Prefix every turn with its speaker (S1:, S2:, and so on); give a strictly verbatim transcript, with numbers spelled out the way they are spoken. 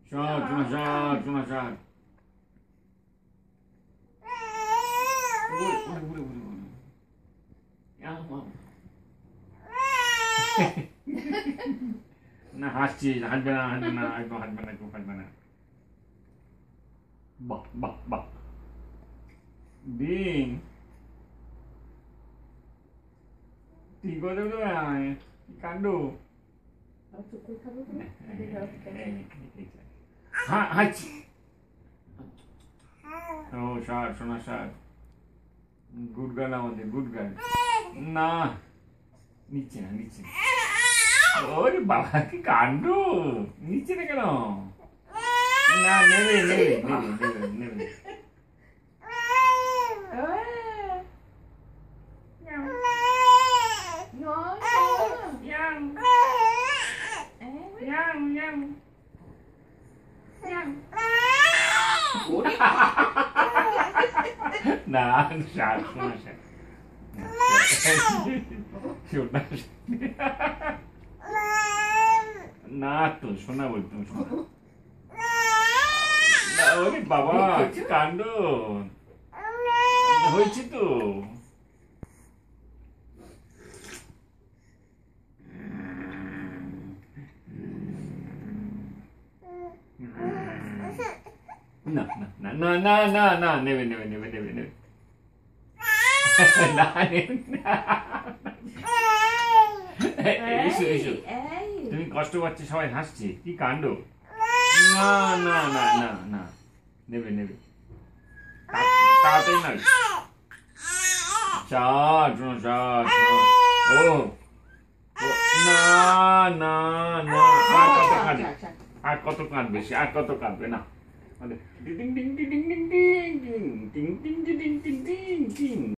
S1: Shot, শোনা shot, শোনা shot. Udah, udah, udah, udah. Ya, mau. না হাসছি হাসবে না হাসবে না একদম হাসবে না একদম হাসবে না বাহ বাহ বাহ ডিং তুই করে দেবে কি কাণ্ড হ্যাঁ হাসছি ও শার্ট সোনা শার্ট গুড গার্ল আমাদের গুড গার্ল না নিচ্ছে না নিচ্ছে না ওরে বাবা কি কাণ্ড নিচ্ছে না কেন না নেবে নেবে নেবে নেবে নেবে না শাক শোনা শাক শোনা না তো শোনা বলতাম শোনা ওরে বাবা কি কাণ্ড হয়েছে তো না না না না না না নেবে নেবে নেবে নেবে নেবে না এসো এসো তুমি কষ্ট পাচ্ছ সবাই হাসছে কি কাণ্ড না না না না না নেবে নেবে তাড়াতাড়ি নয় চার চার ও না না না আর কত কাঁদবে আর কত কাঁদবে সে আর কত কাঁদবে না ডিং ডিং ডিং ডিং ডিং ডিং ডিং ডিং ডিং ডিং ডিং ডিং ডিং